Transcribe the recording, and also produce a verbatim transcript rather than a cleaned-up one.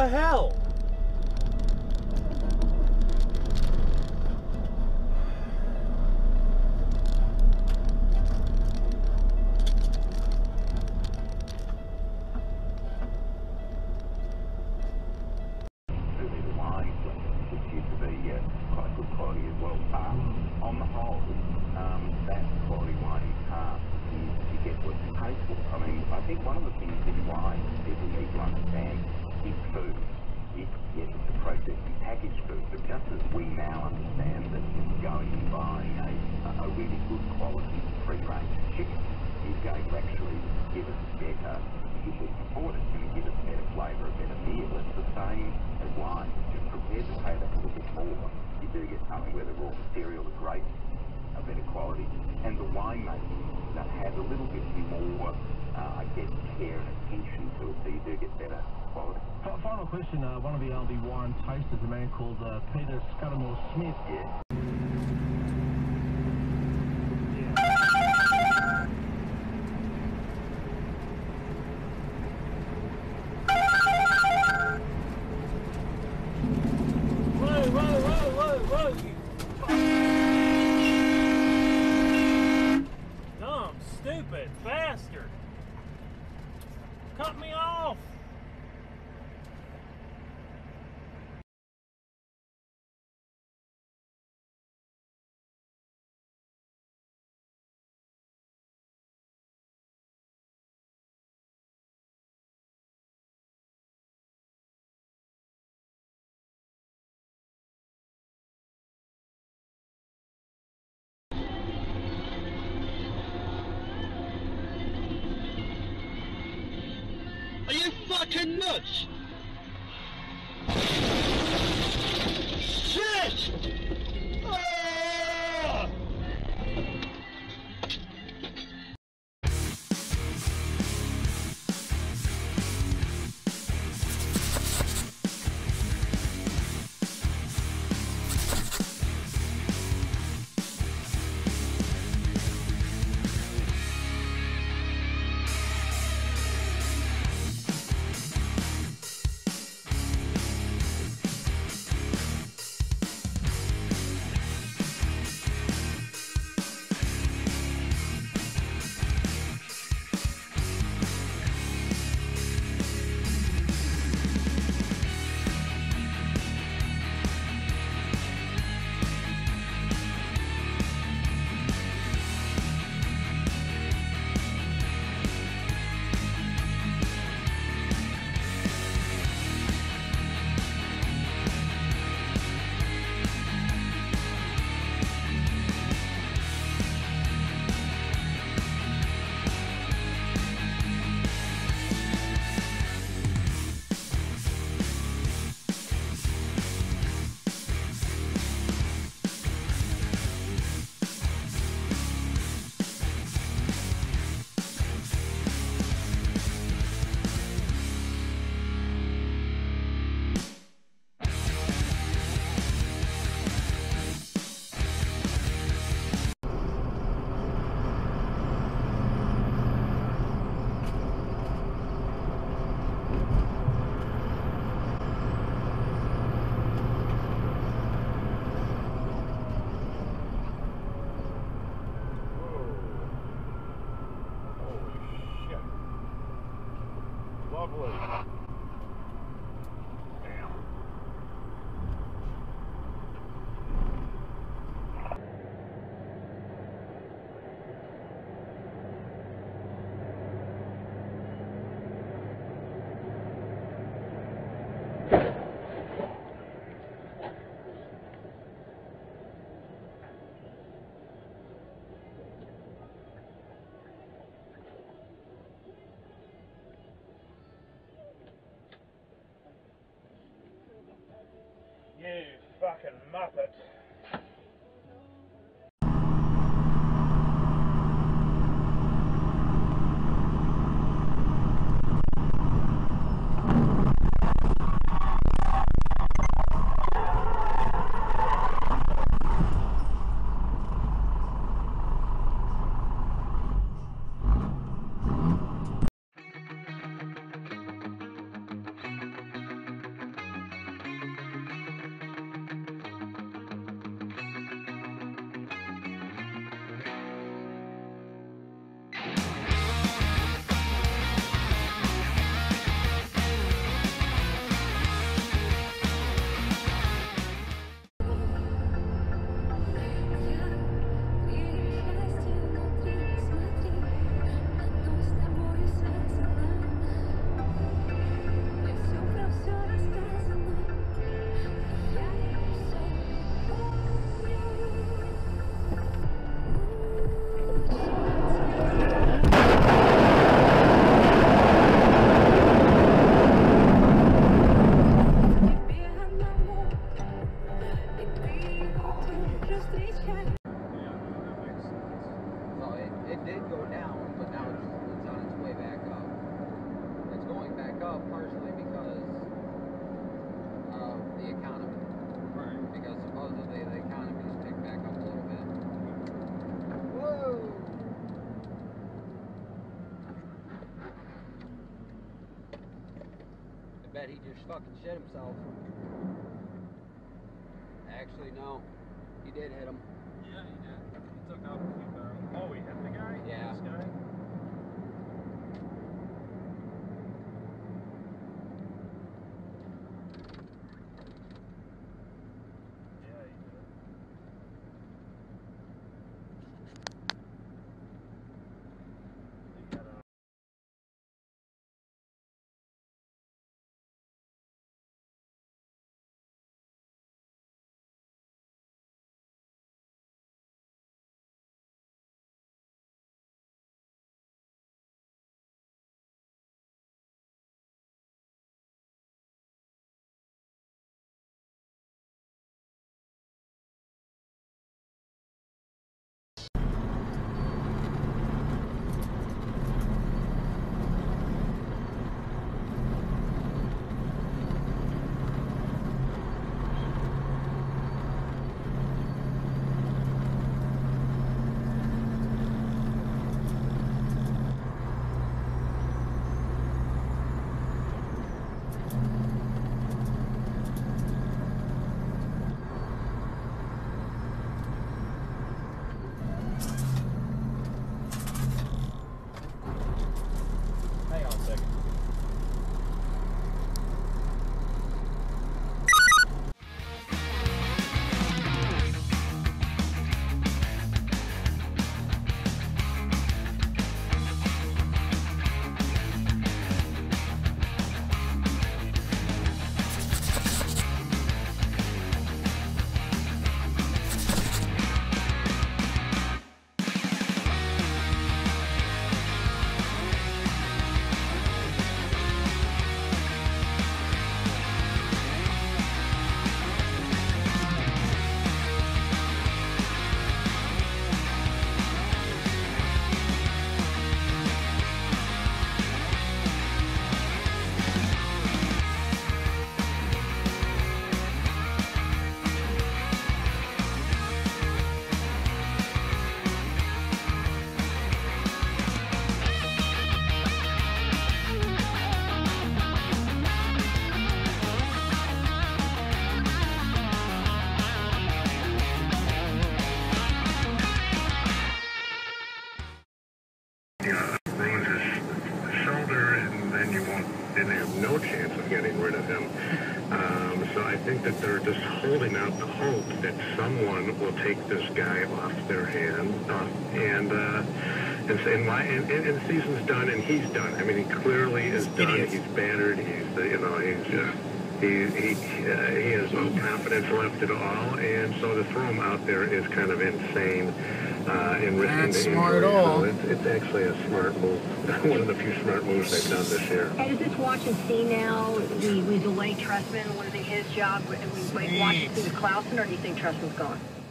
the hell? Final question, uh, one of the L B Warren tasters, a man called uh, Peter Scudamore Smith. Yeah. Whoa, whoa, whoa, whoa, whoa, you dumb, stupid bastard. Cut me off. Are you fucking nuts? Shit! Ah! Lovely. You fucking muppet. today's chat. So it, it did go down, but now it's, it's on its way back up. It's going back up partially because of the economy. Right. Because supposedly the economy's picked back up a little bit. Whoa! I bet he just fucking shit himself. Actually, no. He did hit him. Yeah, he did. He took out a few barrels. Oh, he hit the guy? Yeah. This guy? Yeah, he did. He got out. Hang on a second. No chance of getting rid of him. Um, so I think that they're just holding out the hope that someone will take this guy off their hand, uh, and uh, and saying why. And, and, and the season's done, and he's done. I mean, he clearly is done. Idiots. He's battered. He's uh, you know he's uh, he he uh, he has no confidence left at all, and so to throw him out there is kind of insane. Uh, in Not smart at all. So it's, it's actually a smart move. One of the few smart moves they've done this year. Hey, is this watch and see now? We, we delay Tressman losing his job, and we wait, watch and see with Clausen, or do you think Tressman's gone?